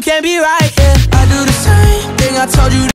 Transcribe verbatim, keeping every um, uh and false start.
can't be right, yeah. I do the same thing I told you